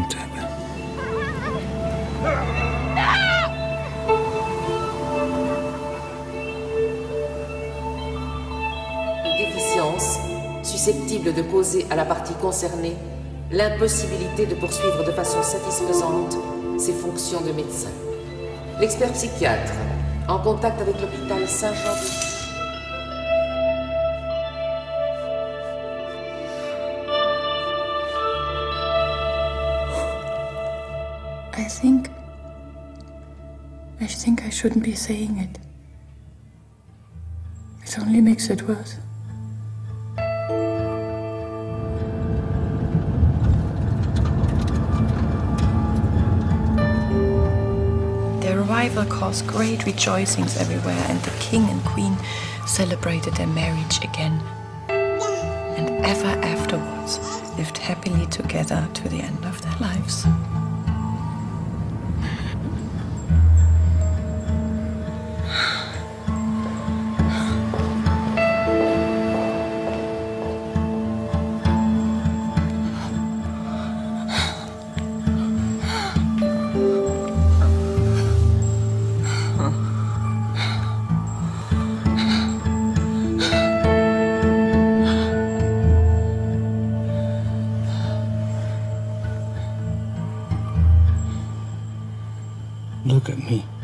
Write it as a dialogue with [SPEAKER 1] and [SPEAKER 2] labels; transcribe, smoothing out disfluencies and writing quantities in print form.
[SPEAKER 1] intégré.
[SPEAKER 2] Déficience susceptible de causer à la partie concernée l'impossibilité de poursuivre de façon satisfaisante ses fonctions de médecin. L'expert psychiatre, en contact avec l'hôpital Saint-Jean de...
[SPEAKER 3] I think I shouldn't be saying it. It only makes it worse.
[SPEAKER 4] Their arrival caused great rejoicings everywhere, and the king and queen celebrated their marriage again. And ever afterwards lived happily together to the end of their lives.
[SPEAKER 1] Look at me.